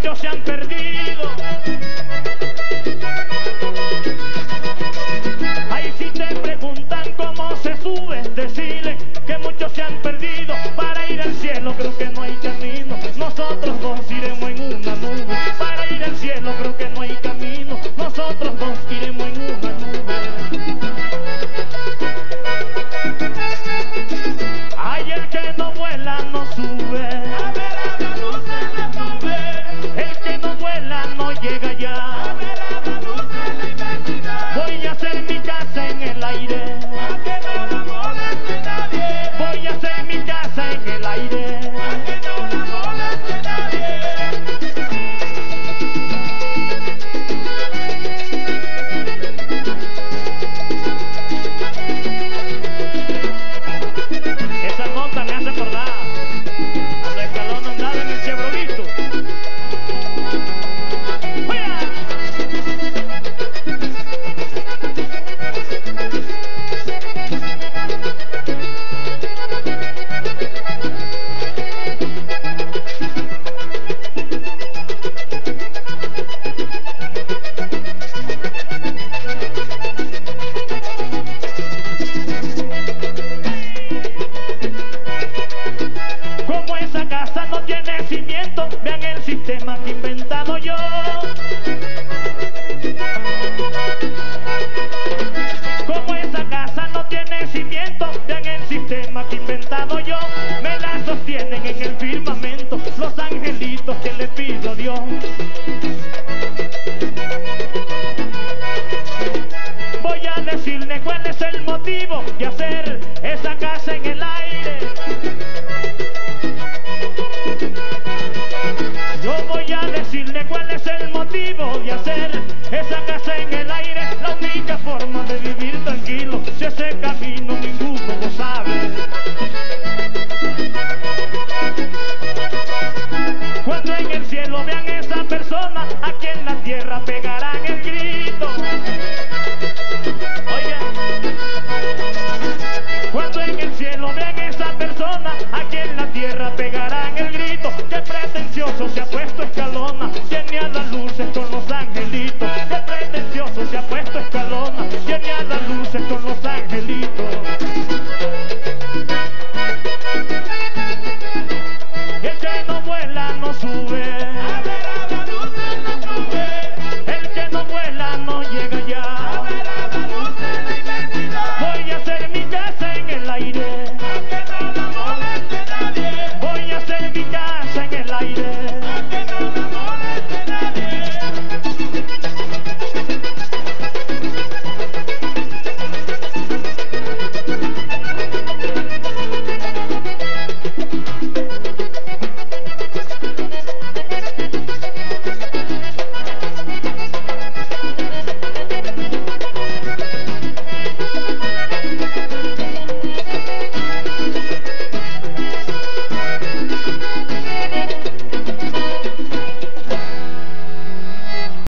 muchos se han perdido. Ahí si te preguntan cómo se sube, decirle que muchos se han perdido. Para ir al cielo creo que no hay camino, nosotros dos iremos en una nube. Para ir al cielo creo que no hay camino, nosotros dos iremos en una nube. Ay, el que no vuela no sube, A ver a la luz en la nube. el que no vuela no llega A ya. ver a la luz en la inmensidad. Voy a hacer mi casa en el aire, A que no la moleste nadie. voy a hacer mi casa en el aire. A que no la moleste nadie. Esa nota me hace acordar a la Escalona andaba en el Chevrolito. ¡Fuera! Como esa casa no tiene cimiento, vean el sistema que he inventado yo. Como esa casa no tiene cimiento, vean el sistema que he inventado yo. Me la sostienen en el firmamento los angelitos que le pido a Dios. Voy a decirle cuál es el motivo de hacer esa casa en el aire. Yo voy a decirle cuál es el motivo de hacer esa casa en el aire. La única forma de vivir tranquilo, si ese camino ninguno lo sabe. Cuando en el cielo vean esa persona, aquí en la tierra pegarán el grito. Oigan, cuando en el cielo vean esa persona, aquí en la tierra pegarán el grito. Qué pretencioso se ha puesto Escalona